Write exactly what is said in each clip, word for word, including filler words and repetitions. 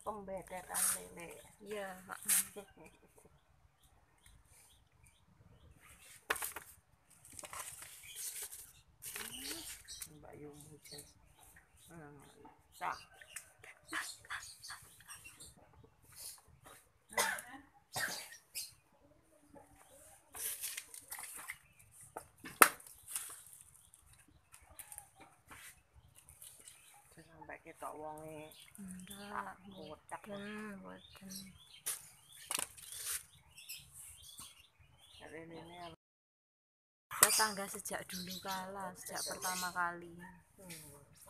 pembedetan lele. Iya, Mbak Yung hujan. Hmm, sah. Sampai kita wonge enggak, botak. boten, boten. Ini ini Tetangga sejak dulu kala, sejak pertama kali. hmm.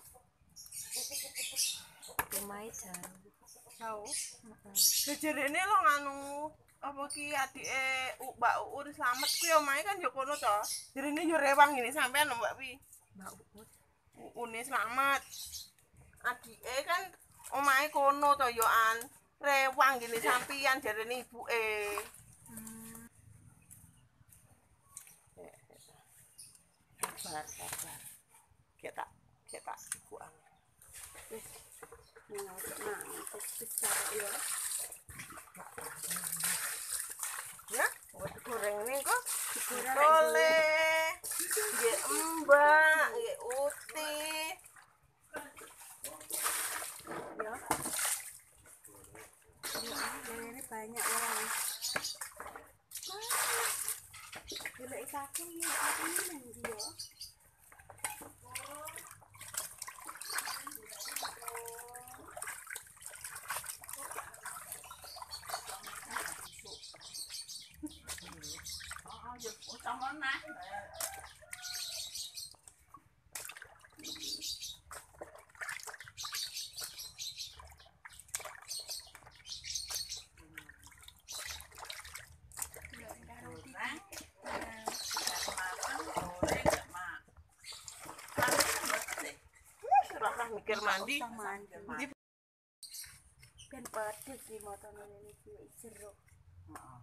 Rumahnya jauh. Tahu? Heeh. Ini lo nganu apa ki adike Mbak Uur selamat kuwi omahe kan yo kono to. Jarene yo rewang ngene sampean Mbak Pi. Mbak Uur. Uune selamat. Adike kan omahe kono to yo an. Rewang ngene sampean jarene ibuke. Hmm. Sabar, sabar. Kita kita ibuan. Wis. Nah, nah, wis ya. Ya, buat goreng ini kok boleh. Nggih Mbak, nggih Uti. Ya. Ya, ini banyak orang. Gila saking ya, ini dia. Mikir mandi, mandi. Ben pedes di motone ini iki jeruk. Heeh.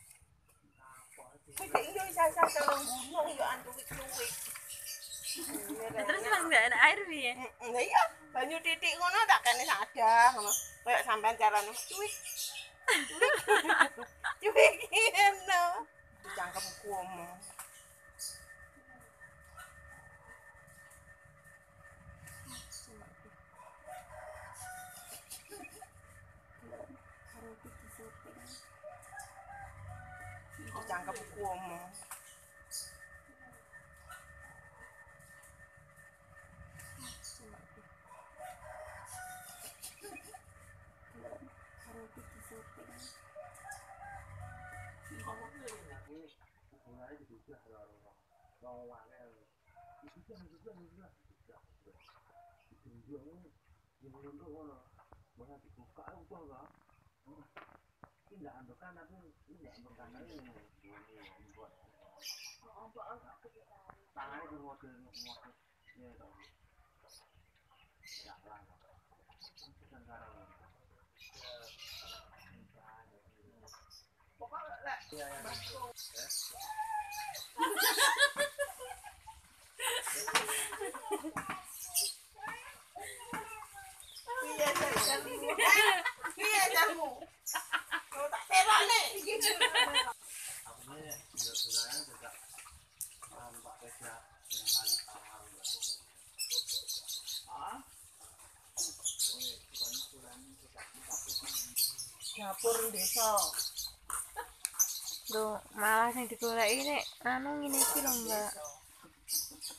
Iki yo isa-isa telung gunung yo antuwik-tuwik. Terus Mas enggak ada air piye? Lah iya, banyu titik ngono tak kene sadah ngono. Kayak sampean carane cuwik. Cuwik. Cuwik ngono. Dicangkemku omong. Dicangkemku omong. Iya, jamu. Kau tak terang nih. Dapur desa. Loh, malah sing digoleki nek anu ngene iki lho, Mbak.